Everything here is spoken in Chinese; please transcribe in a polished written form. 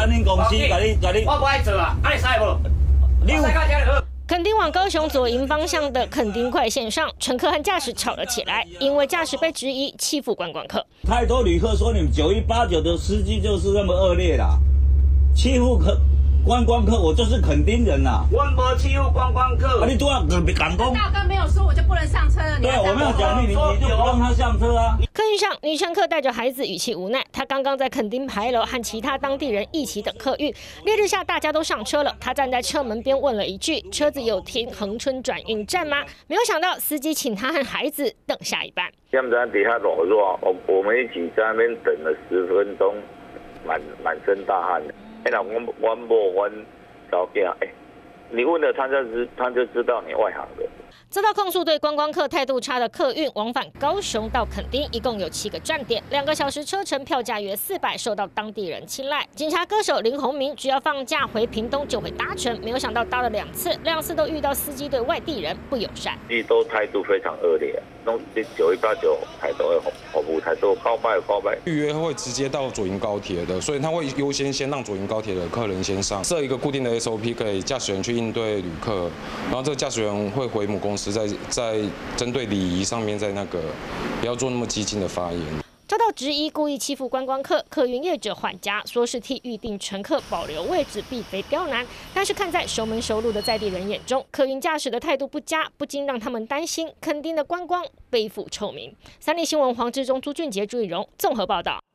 咱恁公司甲你， 我不爱做啊，你使无？你有？ 垦丁往高雄左营方向的垦丁快线上，乘客和驾驶吵了起来，因为驾驶被质疑欺负观光客。 太多旅客说你们9189的司机就是那么恶劣啦，欺负观光客，我就是垦丁人呐。 我无欺负观光客。 你都要赶工。 大哥没有说我就不能上车了。 对，我没有讲你就不让他上车啊。 客运上，女乘客带着孩子，语气无奈。她刚刚在垦丁牌楼和其他当地人一起等客运，烈日下大家都上车了，她站在车门边问了一句：“车子有停恒春转运站吗？”没有想到司机请她和孩子等下一班。 现在底下裸弱，我们一起在那边等了10分钟，满身大汗的。那我找店你问了他就知道你外行的。 遭到控诉对观光客态度差的客运往返高雄到垦丁，一共有7个站点，2个小时车程，票价约400，受到当地人青睐。警察歌手林鸿明只要放假回屏东就会搭乘，没有想到搭了2次都遇到司机对外地人不友善， 都态度非常恶劣，弄9189态度的服务态度高拜。 预约会直接到左营高铁的，所以他会优先让左营高铁的客人先上，设一个固定的 SOP 给驾驶员去应对旅客，然后这个驾驶员会回母公司。在针对礼仪上面，在不要做那么激进的发言。 遭到质疑故意欺负观光客，客运业者缓颊，说是替预定乘客保留位置，并非刁难。但是看在熟门熟路的在地人眼中，客运驾驶的态度不佳，不禁让他们担心垦丁的观光背负臭名。三立新闻黄志忠、朱俊杰、朱以荣综合报道。